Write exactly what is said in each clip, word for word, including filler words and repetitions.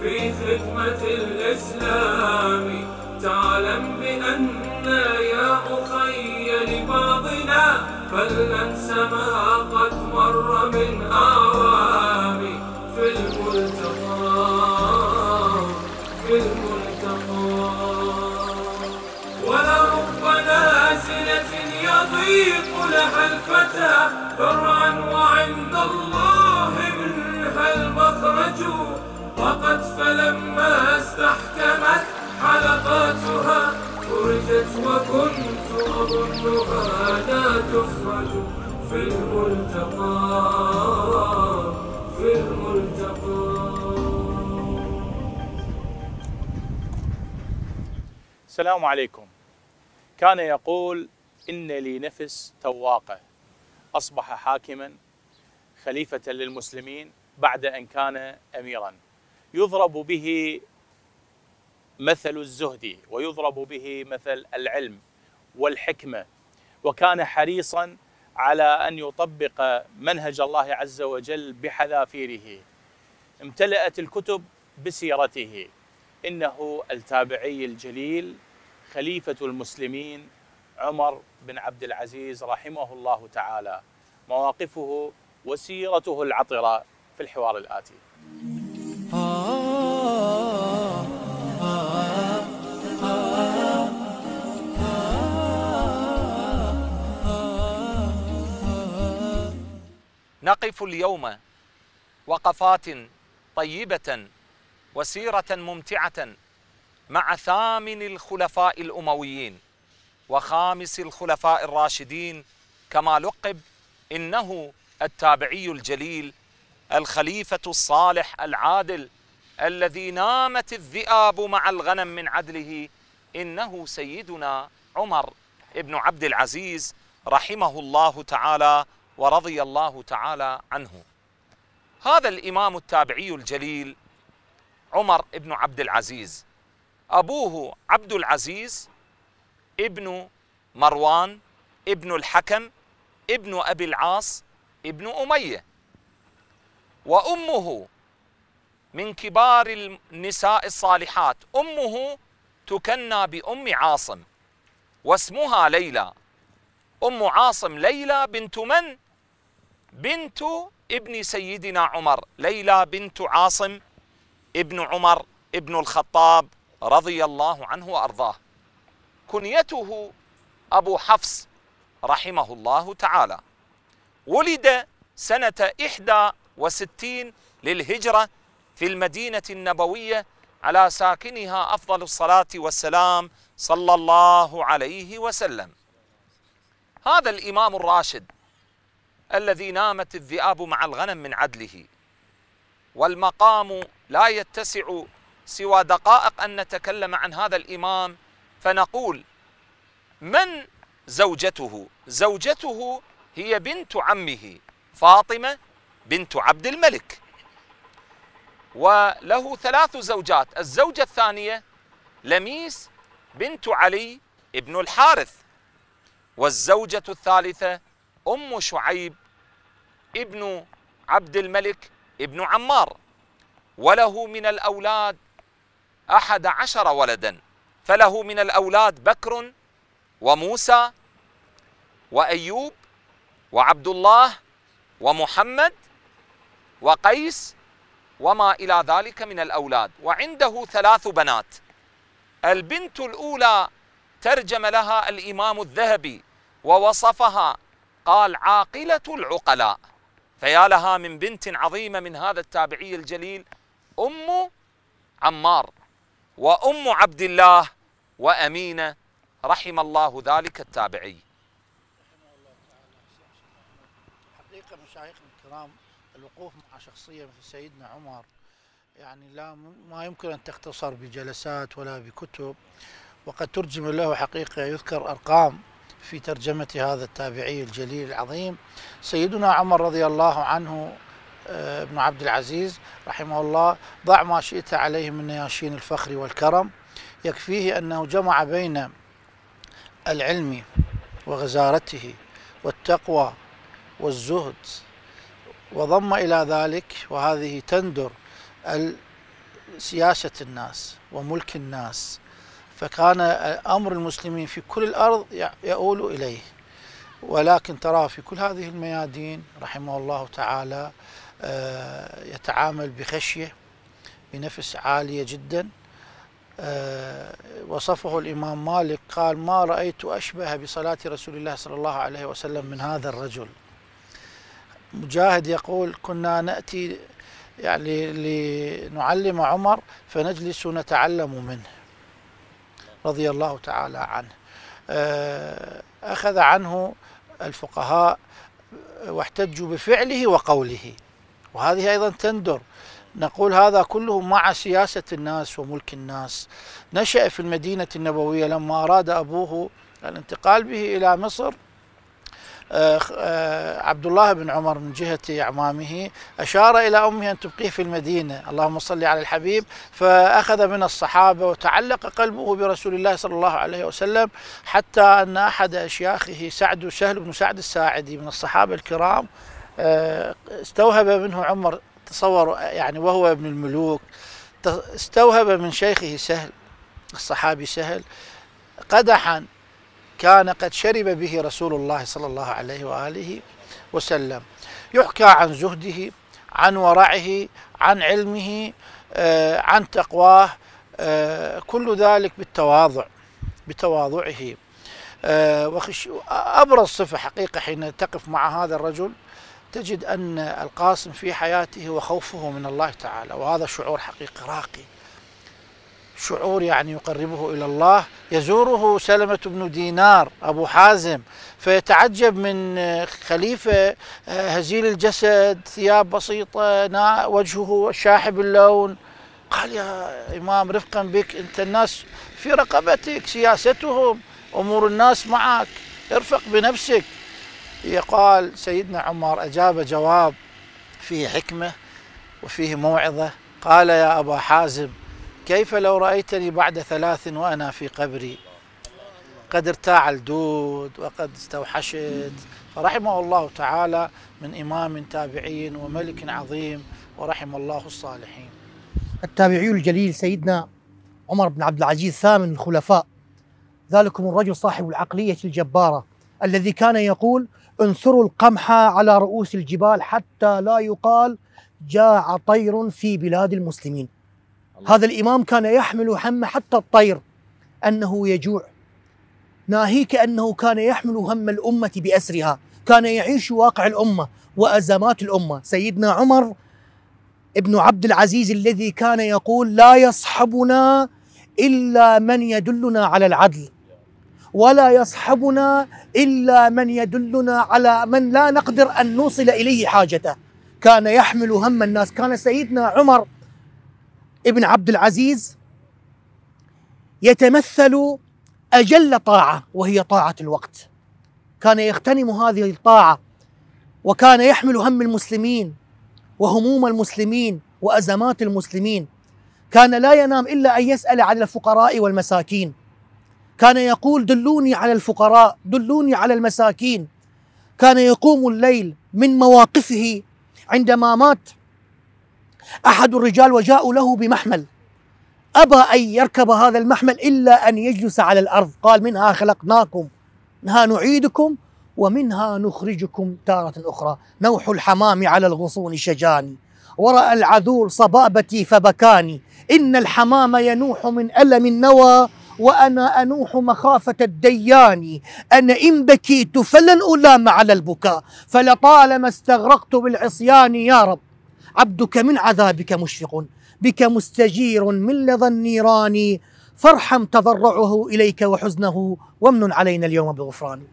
في خدمة الإسلام. تعلم بأن يا أخي لبعضنا فلننس ما قد مر من أعوام. في الملتقى في الملتقى ولرب نازلة يضيق لها الفتى فرعا وعند الله منها المخرج. وقد فلما استحكمت حلقاتها فرجت وكنت أظنها لا تفرج. في الملتقى في الملتقى. السلام عليكم. كان يقول إن لي نفس تواقة، أصبح حاكما خليفة للمسلمين بعد أن كان أميرا. يضرب به مثل الزهد ويضرب به مثل العلم والحكمة، وكان حريصا على أن يطبق منهج الله عز وجل بحذافيره. امتلأت الكتب بسيرته. إنه التابعي الجليل خليفة المسلمين عمر بن عبد العزيز رحمه الله تعالى. مواقفه وسيرته العطرة في الحوار الآتي. نقف اليوم وقفات طيبة وسيرة ممتعة مع ثامن الخلفاء الأمويين وخامس الخلفاء الراشدين، كما لقب. إنه التابعي الجليل الخليفة الصالح العادل الذي نامت الذئاب مع الغنم من عدله. إنه سيدنا عمر بن عبد العزيز رحمه الله تعالى ورضي الله تعالى عنه. هذا الإمام التابعي الجليل عمر بن عبد العزيز، أبوه عبد العزيز ابن مروان ابن الحكم ابن أبي العاص ابن أمية، وأمه من كبار النساء الصالحات. أمه تكنى بأم عاصم واسمها ليلى. أم عاصم ليلى بنت من؟ بنت ابن سيدنا عمر، ليلى بنت عاصم ابن عمر ابن الخطاب رضي الله عنه وأرضاه. كنيته أبو حفص رحمه الله تعالى. ولد سنة إحدى وستين للهجرة في المدينة النبوية على ساكنها أفضل الصلاة والسلام صلى الله عليه وسلم. هذا الإمام الراشد الذي نامت الذئاب مع الغنم من عدله، والمقام لا يتسع سوى دقائق أن نتكلم عن هذا الإمام، فنقول من زوجته؟ زوجته هي بنت عمه فاطمة بنت عبد الملك، وله ثلاث زوجات. الزوجة الثانية لميس بنت علي ابن الحارث، والزوجة الثالثة أم شعيب ابن عبد الملك ابن عمار. وله من الأولاد أحد عشر ولدا، فله من الأولاد بكر وموسى وأيوب وعبد الله ومحمد وقيس وما إلى ذلك من الأولاد. وعنده ثلاث بنات. البنت الأولى ترجم لها الإمام الذهبي ووصفها، قال عاقلة العقلاء. فيا لها من بنت عظيمة من هذا التابعي الجليل، أم عمار وأم عبد الله وأمينة، رحم الله ذلك التابعي. حقيقة مشايخنا الكرام، الوقوف مع شخصية مثل سيدنا عمر يعني لا ما يمكن أن تختصر بجلسات ولا بكتب، وقد ترجم له حقيقة. يذكر أرقام في ترجمة هذا التابعي الجليل العظيم. سيدنا عمر رضي الله عنه ابن عبد العزيز رحمه الله، ضع ما شئت عليه من نياشين الفخر والكرم. يكفيه أنه جمع بين العلم وغزارته والتقوى والزهد، وضم إلى ذلك، وهذه تندر سياسة الناس وملك الناس، فكان أمر المسلمين في كل الأرض يؤول إليه. ولكن تراه في كل هذه الميادين رحمه الله تعالى يتعامل بخشية، بنفس عالية جدا. وصفه الإمام مالك قال: ما رأيت أشبه بصلاة رسول الله صلى الله عليه وسلم من هذا الرجل. مجاهد يقول: كنا نأتي يعني لنعلم عمر فنجلس نتعلم منه رضي الله تعالى عنه. أخذ عنه الفقهاء واحتجوا بفعله وقوله، وهذه أيضا تندر. نقول هذا كله مع سياسة الناس وملك الناس. نشأ في المدينة النبوية لما أراد أبوه الانتقال به إلى مصر. عبد الله بن عمر من جهة أعمامه أشار إلى أمه أن تبقيه في المدينة، اللهم صل على الحبيب، فأخذ من الصحابة وتعلق قلبه برسول الله صلى الله عليه وسلم، حتى أن أحد أشياخه سعد سهل بن سعد الساعدي من الصحابة الكرام استوهب منه عمر، تصور يعني وهو ابن الملوك، استوهب من شيخه سهل الصحابي سهل قدحا كان قد شرب به رسول الله صلى الله عليه وآله وسلم. يحكى عن زهده، عن ورعه، عن علمه، عن تقواه، كل ذلك بالتواضع بتواضعه. أبرز صفة حقيقة حين تقف مع هذا الرجل تجد أن القاسم في حياته وخوفه من الله تعالى، وهذا شعور حقيقي راقي، شعور يعني يقربه إلى الله. يزوره سلمة بن دينار أبو حازم فيتعجب من خليفة هزيل الجسد، ثياب بسيطة، وجهه شاحب اللون. قال: يا إمام رفقا بك، أنت الناس في رقبتك، سياستهم، أمور الناس معك، ارفق بنفسك. يقال سيدنا عمر أجاب جواب فيه حكمة وفيه موعظة. قال: يا أبا حازم، كيف لو رأيتني بعد ثلاث وأنا في قبري؟ قد ارتاع الدود وقد استوحشت. فرحمه الله تعالى من إمام تابعي وملك عظيم، ورحم الله الصالحين. التابعي الجليل سيدنا عمر بن عبد العزيز ثامن الخلفاء، ذلكم الرجل صاحب العقلية الجبارة الذي كان يقول: انثروا القمح على رؤوس الجبال حتى لا يقال جاع طير في بلاد المسلمين. الله. هذا الإمام كان يحمل هم حتى الطير أنه يجوع، ناهيك أنه كان يحمل هم الأمة بأسرها، كان يعيش واقع الأمة وأزمات الأمة. سيدنا عمر ابن عبد العزيز الذي كان يقول: لا يصحبنا إلا من يدلنا على العدل، ولا يصحبنا إلا من يدلنا على من لا نقدر أن نوصل إليه حاجته. كان يحمل هم الناس. كان سيدنا عمر ابن عبد العزيز يتمثل أجل طاعة وهي طاعة الوقت، كان يغتنم هذه الطاعة، وكان يحمل هم المسلمين وهموم المسلمين وأزمات المسلمين. كان لا ينام إلا أن يسأل عن الفقراء والمساكين، كان يقول: دلوني على الفقراء، دلوني على المساكين. كان يقوم الليل. من مواقفه عندما مات أحد الرجال وجاءوا له بمحمل، أبى أن يركب هذا المحمل إلا أن يجلس على الأرض. قال: منها خلقناكم، منها نعيدكم، ومنها نخرجكم تارة أخرى. نوح الحمام على الغصون شجاني، ورأى العذول صبابتي فبكاني. إن الحمام ينوح من ألم النوى، وأنا أنوح مخافة الديان. أنا إن بكيت فلن ألام على البكاء، فلطالما استغرقت بالعصيان. يا رب، عبدك من عذابك مشفق، بك مستجير من لظى النيران. فارحم تضرعه إليك وحزنه، وامن علينا اليوم بغفران.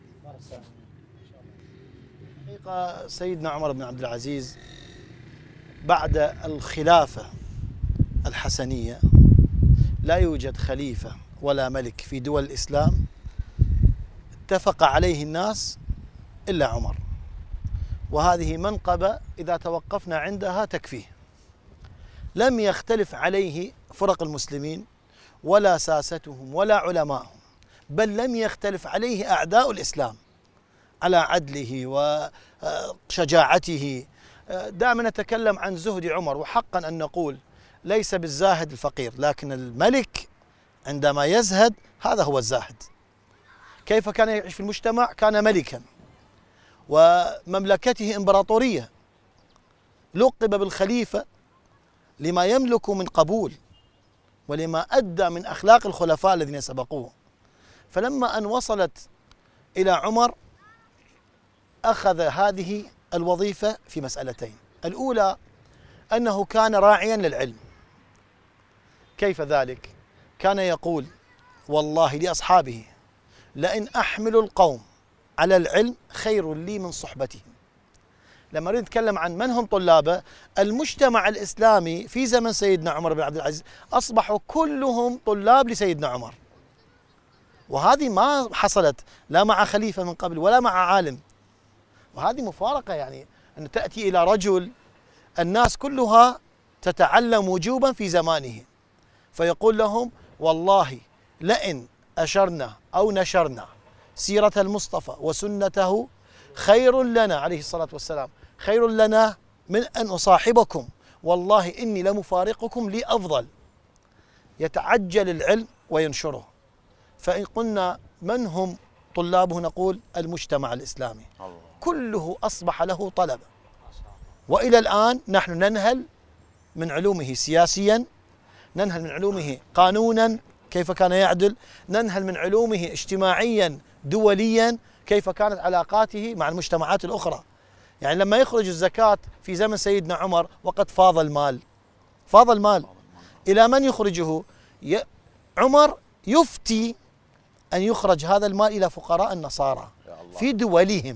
حقيقة سيدنا عمر بن عبد العزيز بعد الخلافة الحسنية لا يوجد خليفة ولا ملك في دول الإسلام اتفق عليه الناس إلا عمر، وهذه منقبة إذا توقفنا عندها تكفيه. لم يختلف عليه فرق المسلمين ولا ساستهم ولا علماءهم، بل لم يختلف عليه أعداء الإسلام على عدله وشجاعته. دائما نتكلم عن زهد عمر، وحقا أن نقول ليس بالزاهد الفقير، لكن الملك عندما يزهد هذا هو الزاهد. كيف كان يعيش في المجتمع؟ كان ملكا ومملكته إمبراطورية، لقب بالخليفة لما يملك من قبول ولما أدى من أخلاق الخلفاء الذين سبقوه. فلما أن وصلت إلى عمر أخذ هذه الوظيفة في مسألتين. الأولى أنه كان راعيا للعلم. كيف ذلك؟ كان يقول والله لأصحابه لئن أحمل القوم على العلم خير لي من صحبتهم. لما نريد نتكلم عن من هم طلابه، المجتمع الإسلامي في زمن سيدنا عمر بن عبد العزيز أصبحوا كلهم طلاب لسيدنا عمر، وهذه ما حصلت لا مع خليفة من قبل ولا مع عالم. وهذه مفارقة، يعني أن تأتي إلى رجل الناس كلها تتعلم وجوبا في زمانه، فيقول لهم والله لئن أشرنا أو نشرنا سيرة المصطفى وسنته خير لنا عليه الصلاة والسلام، خير لنا من أن أصاحبكم، والله إني لمفارقكم لي أفضل. يتعجل العلم وينشره. فإن قلنا من هم طلابه نقول المجتمع الإسلامي كله أصبح له طلبة. وإلى الآن نحن ننهل من علومه سياسيا، ننهل من علومه قانونا كيف كان يعدل، ننهل من علومه اجتماعيا دوليا كيف كانت علاقاته مع المجتمعات الأخرى. يعني لما يخرج الزكاة في زمن سيدنا عمر وقد فاض المال، فاض المال إلى من يخرجه؟ عمر يفتي أن يخرج هذا المال إلى فقراء النصارى في دولهم.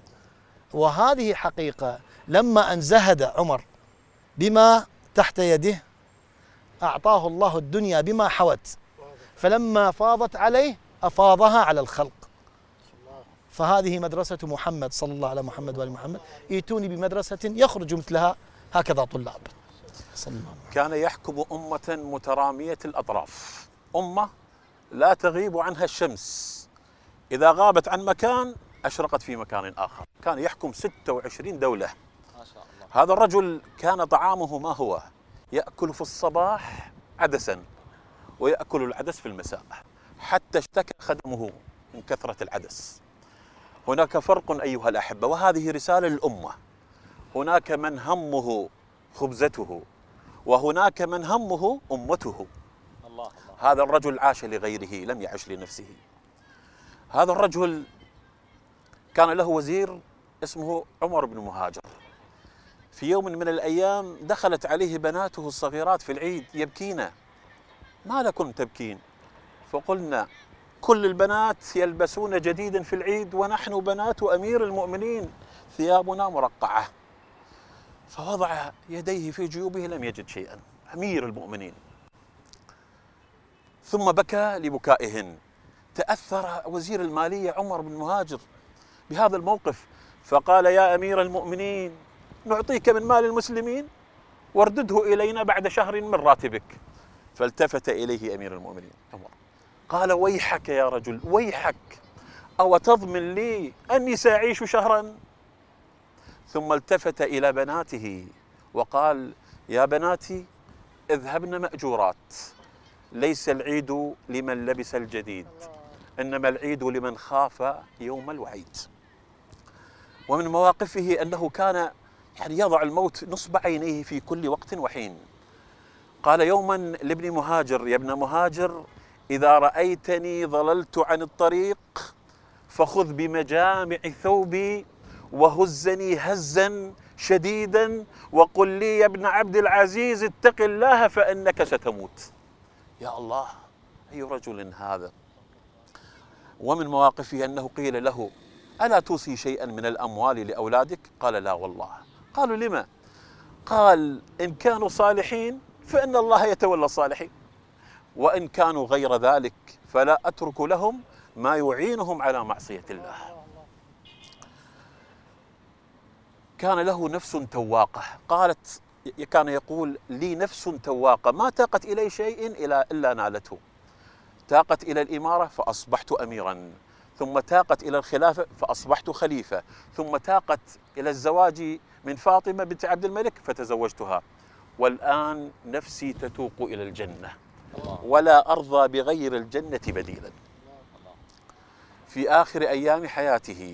وهذه حقيقة لما أن زهد عمر بما تحت يده أعطاه الله الدنيا بما حوت، فلما فاضت عليه أفاضها على الخلق. فهذه مدرسة محمد صلى الله على محمد وآل محمد، ائتوني بمدرسة يخرج مثلها هكذا طلاب. صلى الله عليه وسلم. كان يحكم أمة مترامية الأطراف، أمة لا تغيب عنها الشمس، إذا غابت عن مكان أشرقت في مكان آخر. كان يحكم ستة وعشرين دولة. ما شاء الله. هذا الرجل كان طعامه ما هو؟ يأكل في الصباح عدسا ويأكل العدس في المساء، حتى اشتكى خدمه من كثرة العدس. هناك فرق أيها الأحبة، وهذه رسالة للأمة. هناك من همه خبزته وهناك من همه أمته. الله الله. هذا الرجل عاش لغيره لم يعش لنفسه. هذا الرجل كان له وزير اسمه عمر بن مهاجر. في يوم من الأيام دخلت عليه بناته الصغيرات في العيد يبكين. ما لكم تبكين؟ فقلنا كل البنات يلبسون جديدا في العيد ونحن بنات أمير المؤمنين ثيابنا مرقعة. فوضع يديه في جيوبه لم يجد شيئا، أمير المؤمنين. ثم بكى لبكائهن. تأثر وزير المالية عمر بن مهاجر بهذا الموقف، فقال يا أمير المؤمنين نعطيك من مال المسلمين واردده إلينا بعد شهر من راتبك. فالتفت إليه أمير المؤمنين عمر قال ويحك يا رجل، ويحك، أو تضمن لي أني سأعيش شهرا؟ ثم التفت إلى بناته وقال يا بناتي اذهبن مأجورات، ليس العيد لمن لبس الجديد، إنما العيد لمن خاف يوم الوعيد. ومن مواقفه أنه كان يعني يضع الموت نصب عينيه في كل وقت وحين. قال يوما لابن مهاجر يا ابن مهاجر إذا رأيتني ضللت عن الطريق فخذ بمجامع ثوبي وهزني هزا شديدا وقل لي يا ابن عبد العزيز اتق الله فإنك ستموت. يا الله أي رجل هذا. ومن مواقفه أنه قيل له ألا توصي شيئا من الأموال لأولادك؟ قال لا والله. قالوا لما؟ قال إن كانوا صالحين فإن الله يتولى الصالحين، وإن كانوا غير ذلك فلا أترك لهم ما يعينهم على معصية الله. كان له نفس تواقة، قالت كان يقول لي نفس تواقة ما تاقت إلي شيء إلا نالته. تاقت إلى الإمارة فأصبحت أميرا، ثم تاقت إلى الخلافة فأصبحت خليفة، ثم تاقت إلى الزواج من فاطمة بنت عبد الملك فتزوجتها. والآن نفسي تتوق إلى الجنة ولا أرضى بغير الجنة بديلا. في آخر أيام حياته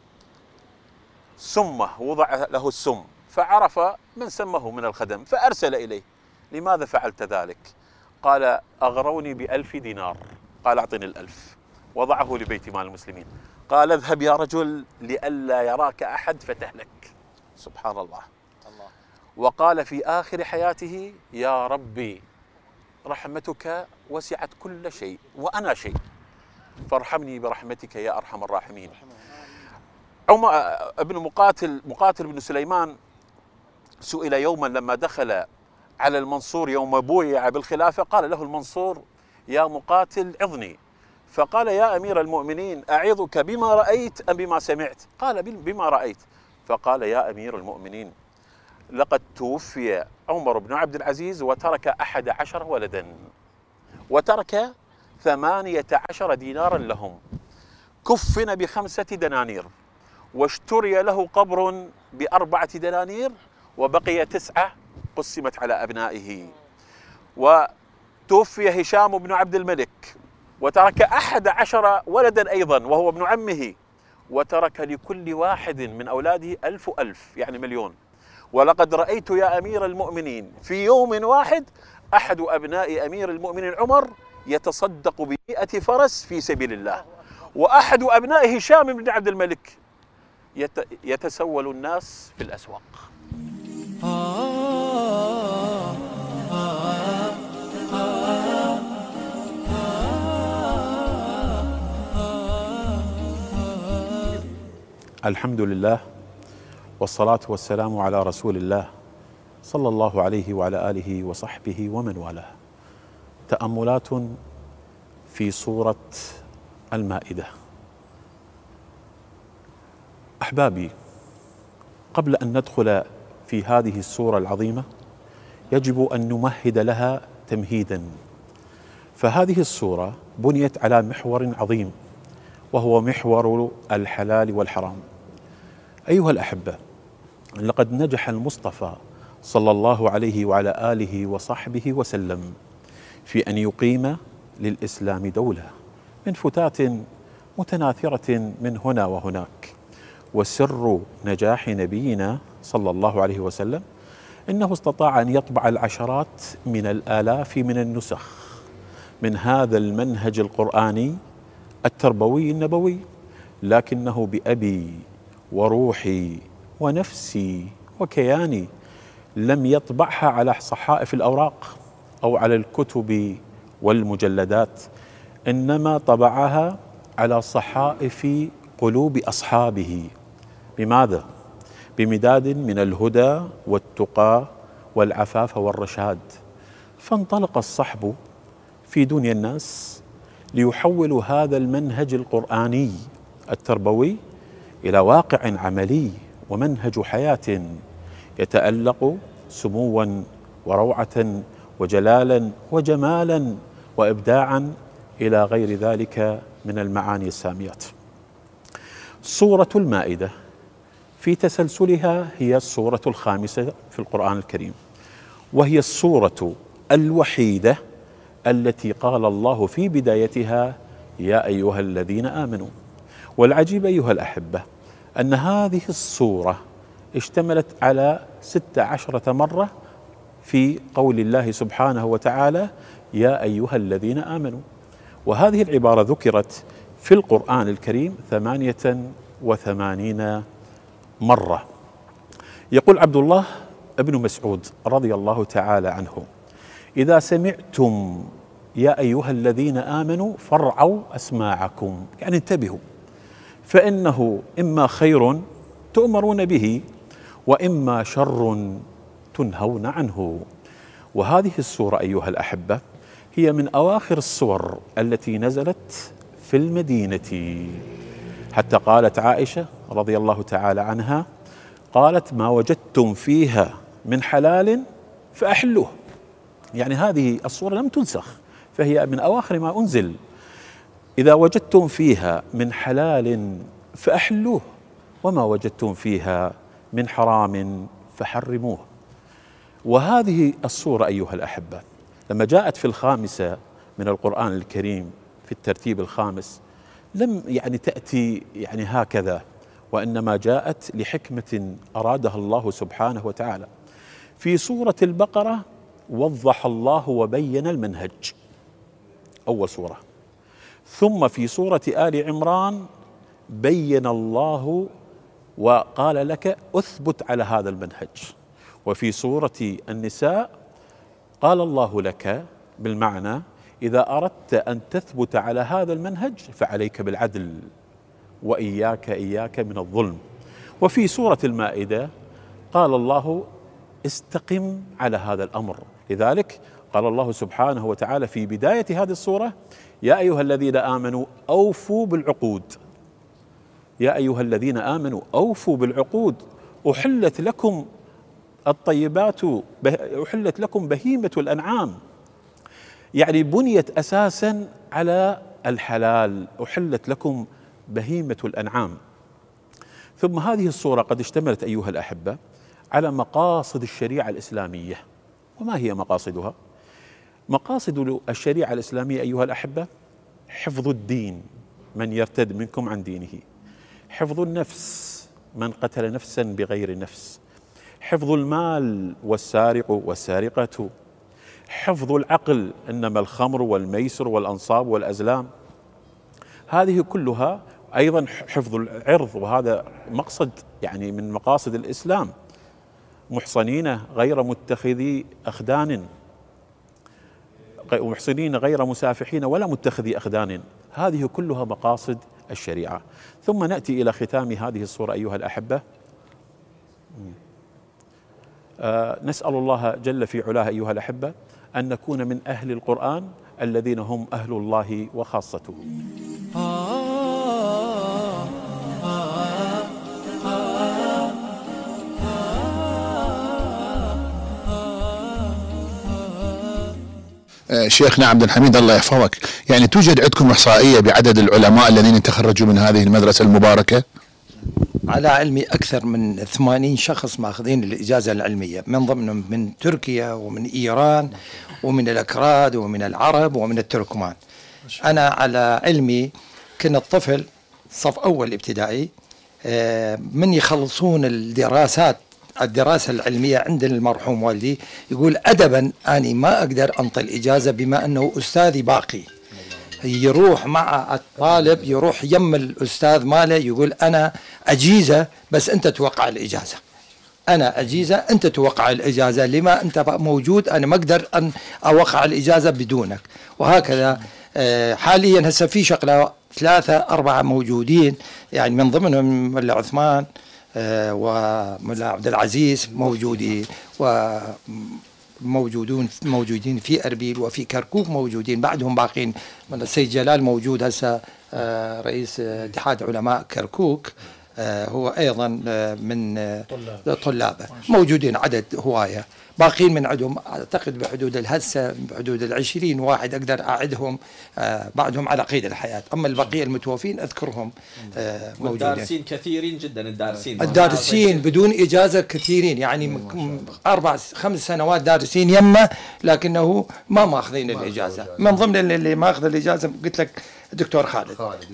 سمه، وضع له السم، فعرف من سمه من الخدم فأرسل إليه: لماذا فعلت ذلك؟ قال: أغروني بألف دينار. قال: أعطني الألف. وضعه لبيت مال المسلمين. قال: اذهب يا رجل لئلا يراك أحد فتهلك. سبحان الله. الله. وقال في آخر حياته: يا ربي رحمتك وسعت كل شيء وأنا شيء، فارحمني برحمتك يا أرحم الراحمين. عمر ابن مقاتل مقاتل بن سليمان سئل يوما لما دخل على المنصور يوم بويع بالخلافة، قال له المنصور: يا مقاتل عظني. فقال: يا أمير المؤمنين أعظك بما رأيت أم بما سمعت؟ قال: بما رأيت. فقال: يا أمير المؤمنين لقد توفي عمر بن عبد العزيز وترك أحد عشر ولدا، وترك ثمانية عشر دينارا لهم، كفن بخمسة دنانير، واشتري له قبر بأربعة دنانير، وبقي تسعة قسمت على أبنائه. وتوفي هشام بن عبد الملك وترك أحد عشر ولدا أيضا وهو ابن عمه، وترك لكل واحد من أولاده ألف ألف، يعني مليون. ولقد رأيت يا أمير المؤمنين في يوم واحد أحد أبناء أمير المؤمنين عمر يتصدق بمئة فرس في سبيل الله، وأحد أبناء هشام بن عبد الملك يتسول الناس في الأسواق. الحمد لله والصلاة والسلام على رسول الله صلى الله عليه وعلى آله وصحبه ومن والاه. تأملات في سورة المائدة. أحبابي، قبل أن ندخل في هذه السورة العظيمة يجب أن نمهد لها تمهيدا. فهذه السورة بنيت على محور عظيم وهو محور الحلال والحرام. أيها الأحبة، لقد نجح المصطفى صلى الله عليه وعلى آله وصحبه وسلم في أن يقيم للإسلام دولة من فتات متناثرة من هنا وهناك. وسر نجاح نبينا صلى الله عليه وسلم إنه استطاع أن يطبع العشرات من الآلاف من النسخ من هذا المنهج القرآني التربوي النبوي، لكنه بأبي وروحي ونفسي وكياني لم يطبعها على صحائف الأوراق أو على الكتب والمجلدات، إنما طبعها على صحائف قلوب أصحابه. بماذا؟ بمداد من الهدى والتقى والعفاف والرشاد. فانطلق الصحب في دنيا الناس ليحولوا هذا المنهج القرآني التربوي إلى واقع عملي ومنهج حياة يتألق سموا وروعة وجلالا وجمالا وإبداعا إلى غير ذلك من المعاني الساميات. سورة المائدة في تسلسلها هي السورة الخامسة في القرآن الكريم، وهي السورة الوحيدة التي قال الله في بدايتها: يا أيها الذين آمنوا. والعجيب أيها الأحبة أن هذه السورة اشتملت على ست عشرة مرة في قول الله سبحانه وتعالى: يا أيها الذين آمنوا. وهذه العبارة ذكرت في القرآن الكريم ثمانية وثمانين مرة. يقول عبد الله بن مسعود رضي الله تعالى عنه: إذا سمعتم يا أيها الذين آمنوا فارعوا أسماعكم، يعني انتبهوا، فإنه إما خير تؤمرون به وإما شر تنهون عنه. وهذه السورة أيها الأحبة هي من أواخر السور التي نزلت في المدينة، حتى قالت عائشة رضي الله تعالى عنها، قالت: ما وجدتم فيها من حلال فأحلوه. يعني هذه السورة لم تنسخ، فهي من أواخر ما أنزل. إذا وجدتم فيها من حلال فأحلوه وما وجدتم فيها من حرام فحرموه. وهذه الصورة أيها الأحبة لما جاءت في الخامسة من القرآن الكريم في الترتيب الخامس لم يعني تأتي يعني هكذا، وإنما جاءت لحكمة أرادها الله سبحانه وتعالى. في سورة البقرة وضح الله وبين المنهج، أول سورة. ثم في سورة آل عمران بين الله وقال لك أثبت على هذا المنهج. وفي سورة النساء قال الله لك بالمعنى إذا أردت أن تثبت على هذا المنهج فعليك بالعدل وإياك إياك من الظلم. وفي سورة المائدة قال الله استقم على هذا الأمر. لذلك قال الله سبحانه وتعالى في بداية هذه السورة يا أيها الذين آمنوا أوفوا بالعقود، يا أيها الذين آمنوا أوفوا بالعقود أحلت لكم الطيبات، أحلت لكم بهيمة الأنعام، يعني بنيت أساسا على الحلال، أحلت لكم بهيمة الأنعام. ثم هذه الصورة قد اشتملت أيها الأحبة على مقاصد الشريعة الإسلامية. وما هي مقاصدها؟ مقاصد الشريعة الإسلامية أيها الأحبة حفظ الدين من يرتد منكم عن دينه، حفظ النفس من قتل نفسا بغير نفس، حفظ المال والسارق والسارقة، حفظ العقل إنما الخمر والميسر والأنصاب والأزلام، هذه كلها. أيضا حفظ العرض، وهذا مقصد يعني من مقاصد الإسلام، محصنين غير متخذي أخدان، محصنين غير مسافحين ولا متخذي أخدان، هذه كلها مقاصد الشريعة. ثم نأتي إلى ختام هذه الصورة أيها الأحبة. آه نسأل الله جل في علاه أيها الأحبة أن نكون من أهل القرآن الذين هم أهل الله وخاصته. شيخنا عبد الحميد الله يحفظك، يعني توجد عندكم إحصائية بعدد العلماء الذين تخرجوا من هذه المدرسة المباركة؟ على علمي أكثر من ثمانين شخص ماخذين الإجازة العلمية، من ضمنهم من تركيا ومن إيران ومن الأكراد ومن العرب ومن التركمان. أنا على علمي كنا الطفل صف أول ابتدائي من يخلصون الدراسات الدراسة العلمية عند المرحوم والدي يقول أدبا أني ما أقدر أنطي الإجازة بما أنه أستاذي باقي، يروح مع الطالب يروح يم الأستاذ ماله يقول أنا أجيزة بس أنت توقع الإجازة، أنا أجيزة أنت توقع الإجازة، لما أنت موجود أنا ما أقدر أن أوقع الإجازة بدونك. وهكذا حاليا هسه في شغلة ثلاثة أربعة موجودين، يعني من ضمنهم ملا عثمان وملا عبد العزيز موجودين، وموجودون موجودين في أربيل وفي كركوك موجودين، بعدهم باقين من السيد جلال موجود هسه رئيس اتحاد علماء كركوك، هو أيضا من طلابه موجودين عدد هواية، باقين من عندهم أعتقد بحدود الهسه بحدود العشرين واحد أقدر أعدهم بعدهم على قيد الحياة، أما البقية المتوفين أذكرهم موجودين. والدارسين كثيرين جدا، الدارسين الدارسين بدون إجازة كثيرين، يعني أربع خمس سنوات دارسين يمه لكنه ما ماخذين الإجازة. من ضمن اللي ماخذ الإجازة قلت لك الدكتور خالد،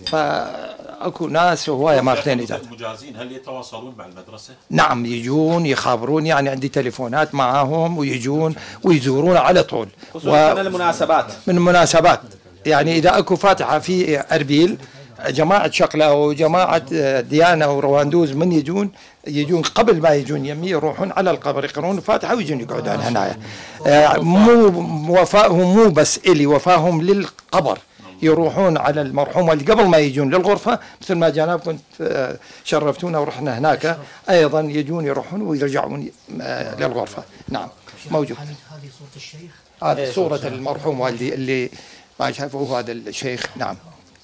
فاكو ناس هوايه ماخذين اجازه. المجازين هل يتواصلون مع المدرسه؟ نعم يجون يخابرون، يعني عندي تليفونات معاهم ويجون ويزورون على طول. خصوصا من المناسبات من المناسبات، يعني اذا اكو فاتحه في اربيل جماعه شقله وجماعه ديانه ورواندوز من يجون يجون قبل ما يجون يمي يروحون على القبر يقرون الفاتحه ويجون يقعدون هنا. مو وفائهم مو بس الي، وفاهم للقبر، يروحون على المرحوم اللي قبل ما يجون للغرفة، مثل ما جنابكم شرفتونا ورحنا هناك أيضا يجون يروحون ويرجعون للغرفة. نعم موجود. هذه صورة الشيخ، هذه صورة المرحوم والدي اللي ما شافوه هذا الشيخ. نعم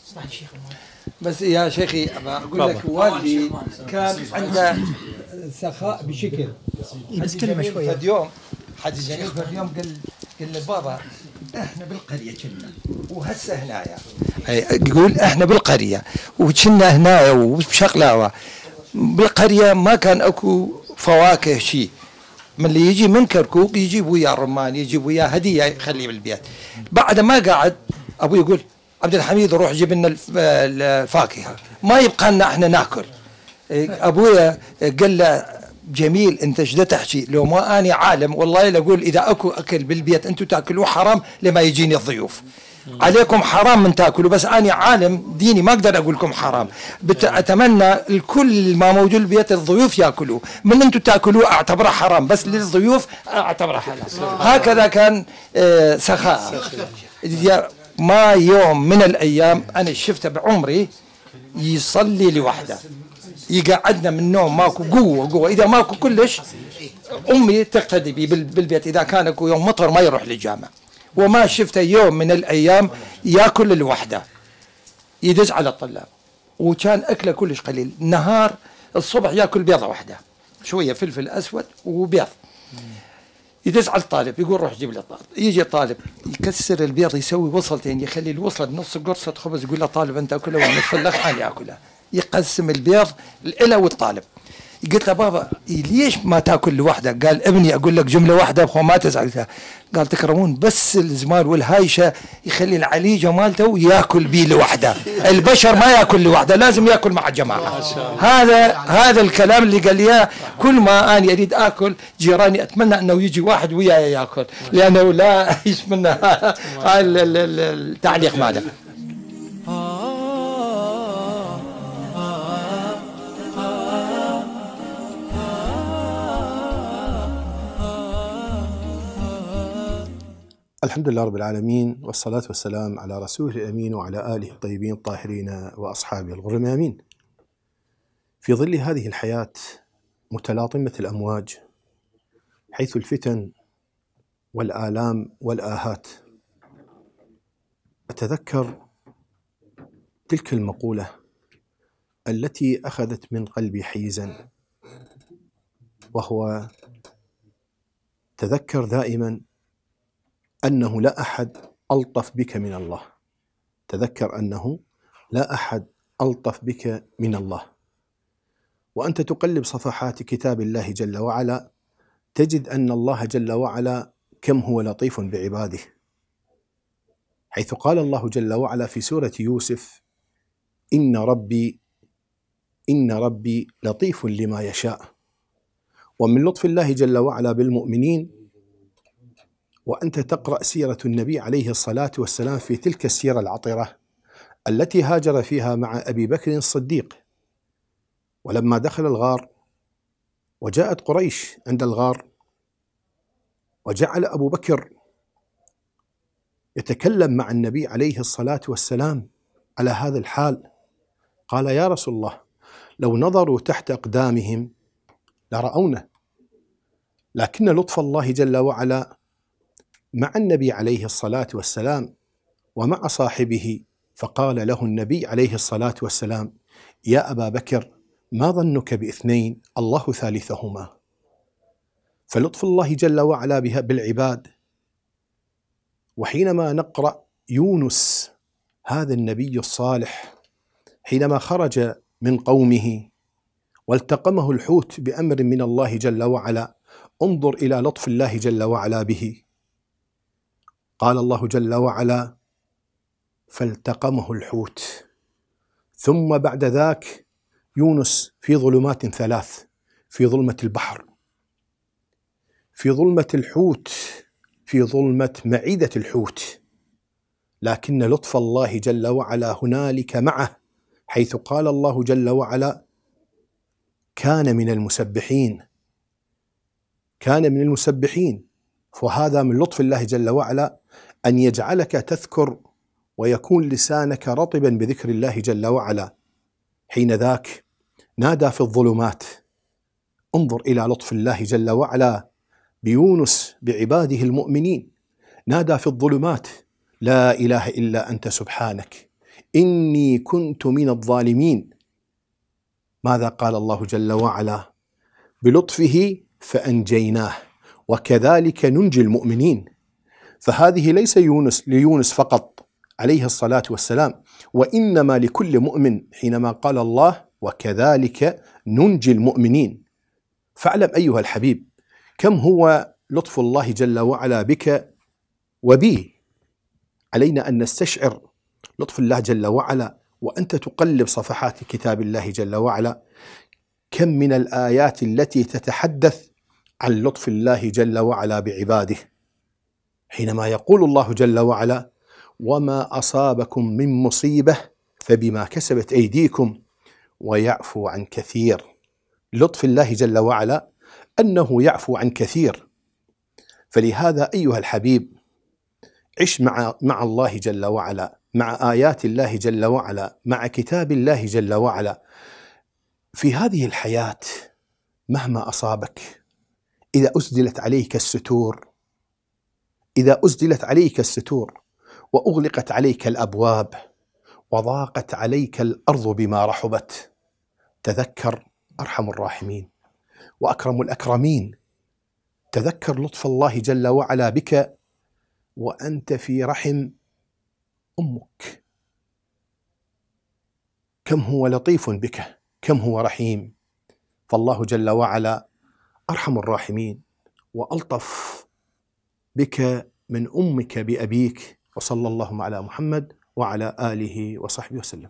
بس يا شيخي أقول لك والدي كان عنده سخاء بشكل، بس كلمة شوية. اليوم حد جاني اليوم قال قال لي بابا احنا بالقريه كنا وهسه هنايا، يقول احنا بالقريه وكنا هنايا وبشقلاوه بالقريه ما كان اكو فواكه شيء، من اللي يجي من كركوك يجيب وياه رمان، يجيب وياه هديه يخليه بالبيت. بعد ما قعد ابوي يقول عبد الحميد روح جيب لنا الفاكهه، ما يبقى لنا احنا ناكل. ابويا قال له جميل انت ايش تحكي؟ لو ما اني عالم والله لاقول اذا اكو اكل بالبيت انتم تاكلوه حرام لما يجيني الضيوف. عليكم حرام من تاكلوا، بس اني عالم ديني ما اقدر اقول لكم حرام. اتمنى الكل ما موجود بالبيت الضيوف ياكلوه، من انتم تاكلوه اعتبره حرام، بس للضيوف اعتبره حلال. هكذا كان آه سخاء. ما يوم من الايام انا شفته بعمري يصلي لوحده، يقعدنا من النوم ماكو قوه قوه، اذا ماكو كلش امي تقتدي بي بالبيت، اذا كان اكو يوم مطر ما يروح للجامع. وما شفته يوم من الايام ياكل لوحده، يدز على الطلاب، وكان اكله كلش قليل. نهار الصبح ياكل بيضه واحده، شويه فلفل اسود وبيض، يدز على الطالب يقول روح جيب لي الطالب. يجي الطالب يكسر البيض يسوي وصلتين، يخلي الوصله نص قرصه خبز، يقول له طالب انت اكلها ونص الاخ انا اكلها. يقسم البيض له والطالب. قلت له بابا ليش ما تاكل لوحدك؟ قال ابني اقول لك جمله واحده بخو ما تزعل فيها. قال تكرمون بس الزمال والهايشه يخلي العليجه مالته ياكل بيه لوحده، البشر ما ياكل لوحده، لازم ياكل مع الجماعه. هذا هذا الكلام اللي قال لي كل ما اني اريد اكل جيراني اتمنى انه يجي واحد وياي ياكل، لانه لا يشملنا هاي التعليق ماله. الحمد لله رب العالمين، والصلاة والسلام على رسوله الأمين وعلى آله الطيبين الطاهرين وأصحابه الغر الميامين. في ظل هذه الحياة متلاطمة الأمواج، حيث الفتن والآلام والآهات، أتذكر تلك المقولة التي أخذت من قلبي حيزا، وهو تذكر دائما أنه لا أحد ألطف بك من الله. تذكر أنه لا أحد ألطف بك من الله. وأنت تقلب صفحات كتاب الله جل وعلا تجد أن الله جل وعلا كم هو لطيف بعباده، حيث قال الله جل وعلا في سورة يوسف: إن ربي إن ربي لطيف لما يشاء. ومن لطف الله جل وعلا بالمؤمنين وأنت تقرأ سيرة النبي عليه الصلاة والسلام في تلك السيرة العطرة التي هاجر فيها مع أبي بكر الصديق، ولما دخل الغار وجاءت قريش عند الغار وجعل أبو بكر يتكلم مع النبي عليه الصلاة والسلام على هذا الحال، قال: يا رسول الله، لو نظروا تحت أقدامهم لرأونا. لكن لطف الله جل وعلا مع النبي عليه الصلاة والسلام ومع صاحبه، فقال له النبي عليه الصلاة والسلام: يا أبا بكر، ما ظنك باثنين الله ثالثهما. فلطف الله جل وعلا بها بالعباد. وحينما نقرأ يونس هذا النبي الصالح حينما خرج من قومه والتقمه الحوت بأمر من الله جل وعلا، انظر إلى لطف الله جل وعلا به. قال الله جل وعلا: فالتقمه الحوت. ثم بعد ذاك يونس في ظلمات ثلاث، في ظلمة البحر، في ظلمة الحوت، في ظلمة معدة الحوت، لكن لطف الله جل وعلا هنالك معه، حيث قال الله جل وعلا: كان من المسبحين. كان من المسبحين. فهذا من لطف الله جل وعلا أن يجعلك تذكر ويكون لسانك رطبا بذكر الله جل وعلا. حين ذاك نادى في الظلمات. انظر إلى لطف الله جل وعلا بيونس بعباده المؤمنين، نادى في الظلمات: لا إله إلا أنت سبحانك إني كنت من الظالمين. ماذا قال الله جل وعلا؟ بلطفه فأنجيناه وكذلك ننجي المؤمنين. فهذه ليس يونس ليونس فقط عليه الصلاة والسلام، وإنما لكل مؤمن، حينما قال الله: وكذلك ننجي المؤمنين. فاعلم أيها الحبيب كم هو لطف الله جل وعلا بك وبي. علينا أن نستشعر لطف الله جل وعلا وأنت تقلب صفحات كتاب الله جل وعلا، كم من الآيات التي تتحدث عن لطف الله جل وعلا بعباده، حينما يقول الله جل وعلا: وما أصابكم من مصيبة فبما كسبت أيديكم ويعفو عن كثير. لطف الله جل وعلا أنه يعفو عن كثير. فلهذا أيها الحبيب، عش مع مع الله جل وعلا، مع آيات الله جل وعلا، مع كتاب الله جل وعلا في هذه الحياة. مهما أصابك، إذا أسدلت عليك الستور، إذا أسدلت عليك الستور وأغلقت عليك الأبواب وضاقت عليك الأرض بما رحبت، تذكر أرحم الراحمين وأكرم الأكرمين. تذكر لطف الله جل وعلا بك وأنت في رحم أمك، كم هو لطيف بك، كم هو رحيم. فالله جل وعلا أرحم الراحمين وألطف بك من أمك بأبيك. وصلى اللهم على محمد وعلى آله وصحبه وسلم.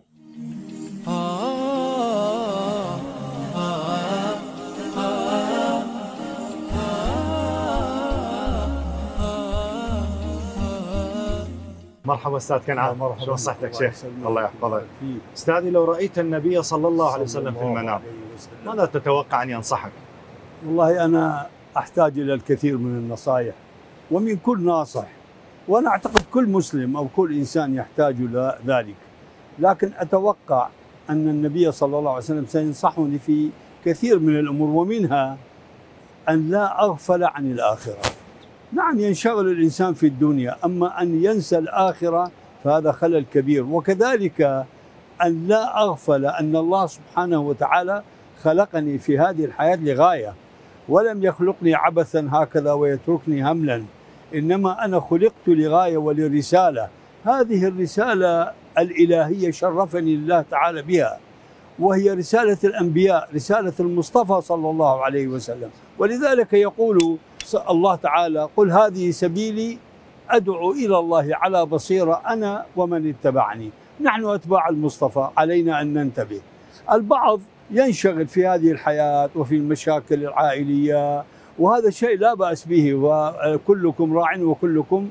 مرحبا استاذ كنعان، شلون صحتك شيخ؟ الله يحفظك. استاذي، لو رايت النبي صلى الله عليه وسلم في المنام ماذا تتوقع ان ينصحك؟ والله انا احتاج الى الكثير من النصائح ومن كل ناصح، وانا اعتقد كل مسلم او كل انسان يحتاج الى ذلك، لكن اتوقع ان النبي صلى الله عليه وسلم سينصحني في كثير من الامور، ومنها ان لا اغفل عن الاخره. نعم، ينشغل الإنسان في الدنيا، أما أن ينسى الآخرة فهذا خلل كبير. وكذلك أن لا أغفل أن الله سبحانه وتعالى خلقني في هذه الحياة لغاية، ولم يخلقني عبثا هكذا ويتركني هملا، إنما أنا خلقت لغاية ولرسالة. هذه الرسالة الإلهية شرفني الله تعالى بها، وهي رسالة الأنبياء، رسالة المصطفى صلى الله عليه وسلم. ولذلك يقول الله تعالى: قل هذه سبيلي أدعو إلى الله على بصيرة أنا ومن اتبعني. نحن أتباع المصطفى علينا أن ننتبه. البعض ينشغل في هذه الحياة وفي المشاكل العائلية، وهذا شيء لا بأس به، وكلكم راع وكلكم،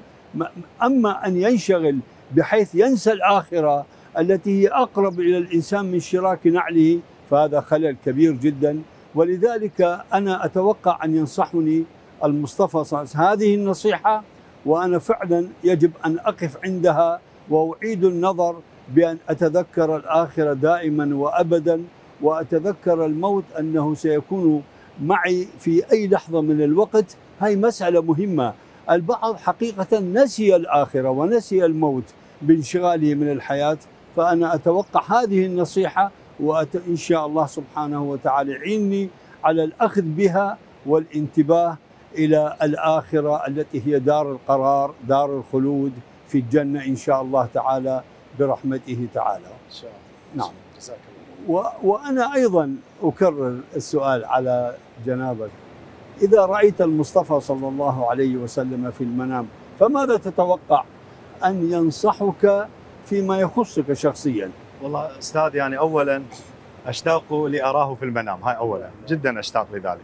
أما أن ينشغل بحيث ينسى الآخرة التي هي أقرب إلى الإنسان من شراك نعله، فهذا خلل كبير جدا. ولذلك أنا أتوقع أن ينصحني المصطفى صلى الله عليه وسلم هذه النصيحة، وأنا فعلا يجب أن أقف عندها وأعيد النظر بأن أتذكر الآخرة دائما وأبدا، وأتذكر الموت أنه سيكون معي في أي لحظة من الوقت. هاي مسألة مهمة. البعض حقيقة نسي الآخرة ونسي الموت بانشغاله من الحياة، فأنا أتوقع هذه النصيحة، وإن شاء الله سبحانه وتعالى يعيني على الأخذ بها والانتباه إلى الآخرة التي هي دار القرار، دار الخلود في الجنة إن شاء الله تعالى برحمته تعالى. إن شاء الله. نعم. جزاك الله. وأنا أيضا أكرر السؤال على جنابك: إذا رأيت المصطفى صلى الله عليه وسلم في المنام فماذا تتوقع أن ينصحك فيما يخصك شخصيا؟ والله أستاذ، يعني أولا أشتاق لأراه في المنام، هاي أولا جدا أشتاق لذلك.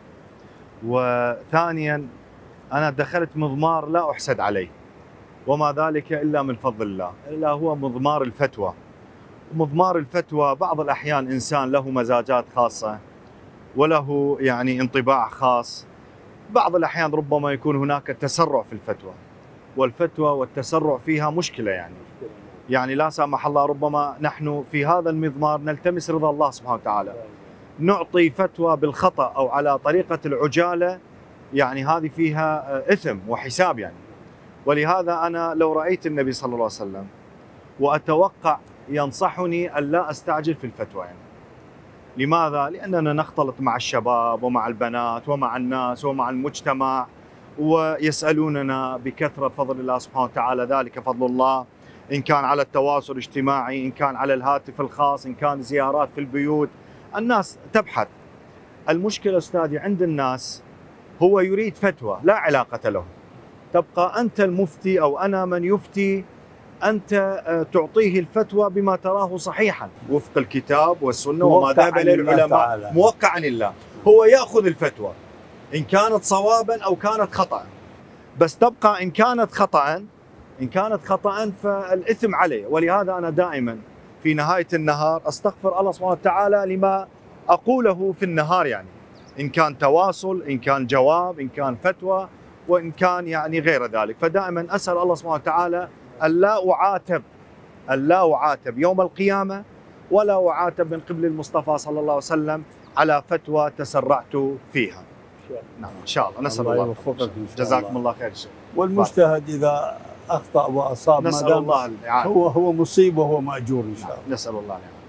وثانيا أنا دخلت مضمار لا أحسد عليه، وما ذلك إلا من فضل الله، إلا هو مضمار الفتوى. مضمار الفتوى بعض الأحيان إنسان له مزاجات خاصة وله يعني انطباع خاص، بعض الأحيان ربما يكون هناك تسرع في الفتوى، والفتوى والتسرع فيها مشكلة. يعني يعني لا سامح الله ربما نحن في هذا المضمار نلتمس رضا الله سبحانه وتعالى، نعطي فتوى بالخطأ أو على طريقة العجالة، يعني هذه فيها إثم وحساب يعني. ولهذا أنا لو رأيت النبي صلى الله عليه وسلم وأتوقع ينصحني أن لا أستعجل في الفتوى يعني. لماذا؟ لأننا نختلط مع الشباب ومع البنات ومع الناس ومع المجتمع، ويسألوننا بكثرة بفضل الله سبحانه وتعالى، ذلك فضل الله، إن كان على التواصل الاجتماعي، إن كان على الهاتف الخاص، إن كان زيارات في البيوت، الناس تبحث. المشكلة أستاذي عند الناس هو يريد فتوى لا علاقة له. تبقى أنت المفتي أو أنا من يفتي، أنت تعطيه الفتوى بما تراه صحيحا وفق الكتاب والسنة وما ذهب إليه العلماء، موقع عن الله. هو يأخذ الفتوى إن كانت صوابا أو كانت خطأ، بس تبقى إن كانت خطأ إن كانت خطأ فالإثم عليه. ولهذا أنا دائما في نهاية النهار أستغفر الله سبحانه وتعالى لما أقوله في النهار، يعني إن كان تواصل، إن كان جواب، إن كان فتوى، وإن كان يعني غير ذلك. فدائما أسأل الله سبحانه وتعالى ألا أعاتب ألا أعاتب يوم القيامة، ولا أعاتب من قبل المصطفى صلى الله عليه وسلم على فتوى تسرعت فيها. نعم إن شاء الله. نسأل الله يوفقك. جزاكم الله خير شيخ. والمجتهد إذا أخطأ وأصاب نسأل الله الإعانة. هو هو مصيب وهو مأجور إن شاء الله. نسأل الله الإعانة.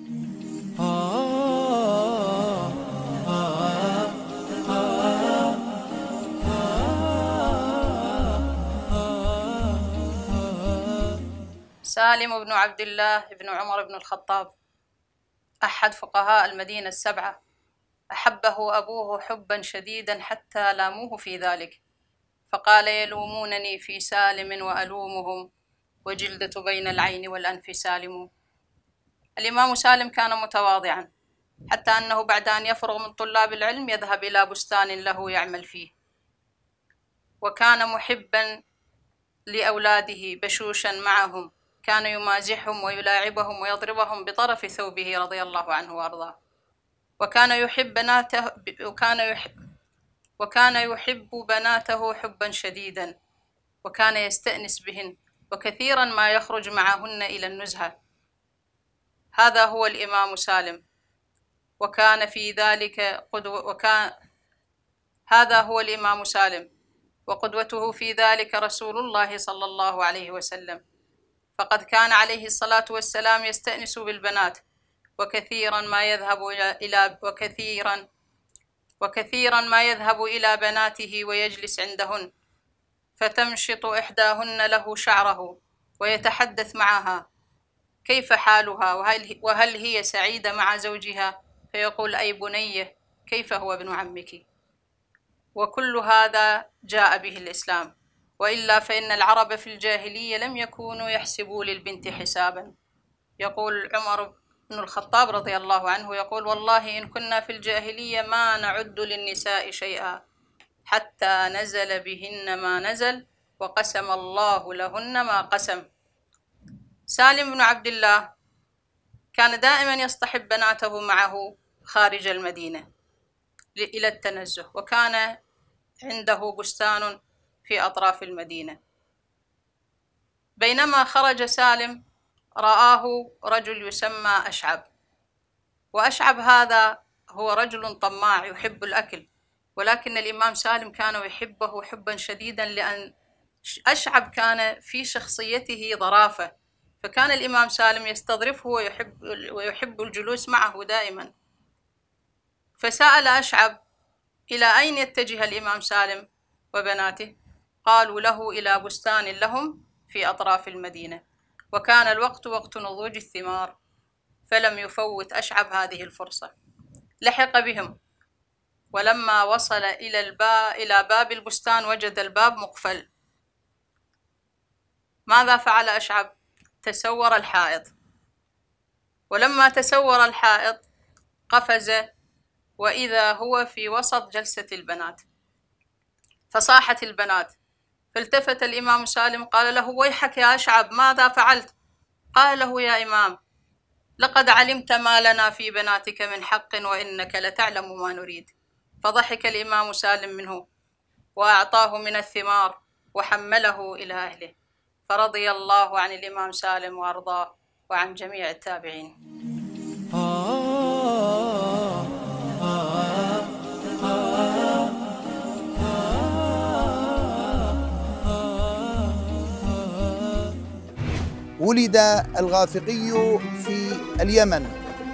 سالم بن عبد الله بن عمر بن الخطاب أحد فقهاء المدينة السبعة، أحبه أبوه حبا شديدا حتى لاموه في ذلك، فقال: يلومونني في سالم وألومهم وجلدة بين العين والأنف سالم. الإمام سالم كان متواضعا حتى أنه بعد أن يفرغ من طلاب العلم يذهب إلى بستان له يعمل فيه، وكان محبا لأولاده بشوشا معهم، كان يمازحهم ويلاعبهم ويضربهم بطرف ثوبه رضي الله عنه وأرضاه. وكان يحب بناته وكان يحب وكان يحب بناته حبا شديدا، وكان يستأنس بهن، وكثيرا ما يخرج معهن إلى النزهة. هذا هو الإمام سالم، وكان في ذلك قدوة وكان هذا هو الإمام سالم وقدوته في ذلك رسول الله صلى الله عليه وسلم، فقد كان عليه الصلاة والسلام يستأنس بالبنات، وكثيرا ما يذهب إلى وكثيرا وكثيرا ما يذهب إلى بناته ويجلس عندهن، فتمشط إحداهن له شعره ويتحدث معها كيف حالها وهل, وهل هي سعيدة مع زوجها، فيقول: أي بنية كيف هو ابن عمك. وكل هذا جاء به الإسلام، وإلا فإن العرب في الجاهلية لم يكونوا يحسبوا للبنت حسابا. يقول عمر بن الخطاب رضي الله عنه يقول: والله إن كنا في الجاهلية ما نعد للنساء شيئا حتى نزل بهن ما نزل وقسم الله لهن ما قسم. سالم بن عبد الله كان دائما يصطحب بناته معه خارج المدينة إلى التنزه، وكان عنده بستان في أطراف المدينة. بينما خرج سالم رآه رجل يسمى أشعب، وأشعب هذا هو رجل طماع يحب الأكل، ولكن الإمام سالم كان يحبه حبا شديدا، لأن أشعب كان في شخصيته ظرافة، فكان الإمام سالم يستظرفه ويحب, ويحب الجلوس معه دائما. فسأل أشعب: إلى أين يتجه الإمام سالم وبناته؟ قالوا له: إلى بستان لهم في أطراف المدينة. وكان الوقت وقت نضوج الثمار، فلم يفوت أشعب هذه الفرصة، لحق بهم، ولما وصل إلى الباب إلى باب البستان وجد الباب مقفل. ماذا فعل أشعب؟ تسور الحائط، ولما تسور الحائط قفز، وإذا هو في وسط جلسة البنات، فصاحت البنات، فالتفت الإمام سالم قال له: ويحك يا أشعب، ماذا فعلت؟ قال له: يا إمام، لقد علمت ما لنا في بناتك من حق، وإنك لتعلم ما نريد. فضحك الإمام سالم منه وأعطاه من الثمار وحمله إلى أهله، فرضي الله عن الإمام سالم وأرضاه وعن جميع التابعين. ولد الغافقي في اليمن،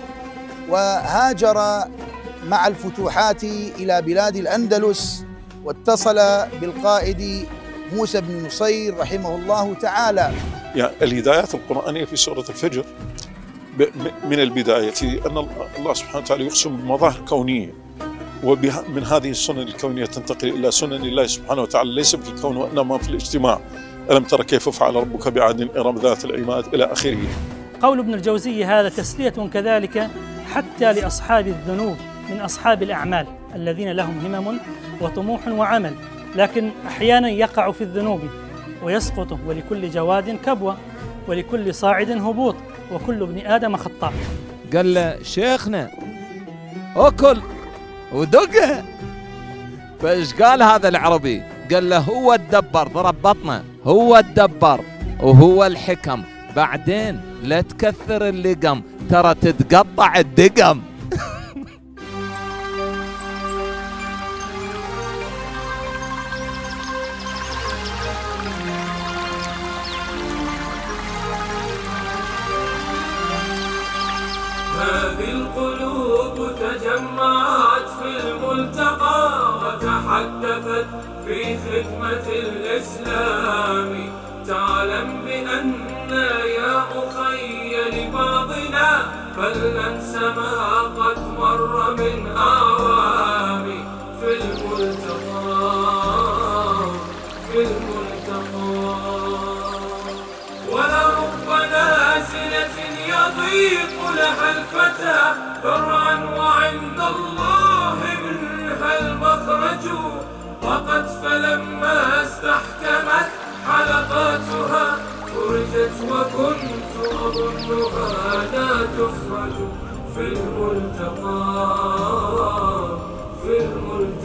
وهاجر مع الفتوحات إلى بلاد الأندلس، واتصل بالقائد موسى بن نصير رحمه الله تعالى. يعني الهدايات القرآنية في سورة الفجر من البداية أن الله سبحانه وتعالى يقسم بمظاهر كونية، ومن هذه السنن الكونية تنتقل إلى سنن الله سبحانه وتعالى ليس في الكون وإنما في الاجتماع. ألم تر كيف فعل ربك بعاد إرم ذات العماد إلى آخره. قول ابن الجوزي هذا تسلية كذلك حتى لأصحاب الذنوب من أصحاب الأعمال الذين لهم همم وطموح وعمل، لكن أحيانا يقع في الذنوب ويسقط، ولكل جواد كبوة ولكل صاعد هبوط وكل ابن آدم خطاء. قال له شيخنا أكل ودقه، فإيش قال هذا العربي؟ قال له هو الدبر، ضرب بطنه، هو الدبر وهو الحكم، بعدين لا تكثر اللقم ترى تتقطع الدقم. هذه القلوب تجمعت في الملتقى وتحدثت في خدمة الإسلام. تعلم بأن يا أخي لبعضنا فلننس ما قد مر من أعوام في الملتقى في الملتقى. ولرب نازلة يضيق لها الفتى فرعا وعند الله منها المخرج. وقد فلما استحكمت حلقاتها فرجت وكنت أظنها لا تفرج في الملتقى في الملتقى.